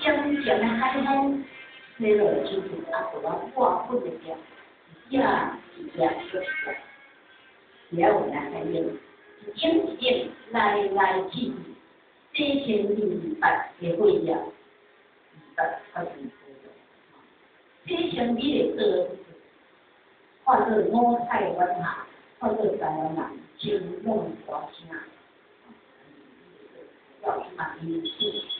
将将海风吹落就是啊，我挂不的掉，呀，呀，就是。也有人在用，一点一点来来去去，这千里百也会了，百开始多的，这千里的换做五彩文化，换做台湾人金融国家，要去买衣服。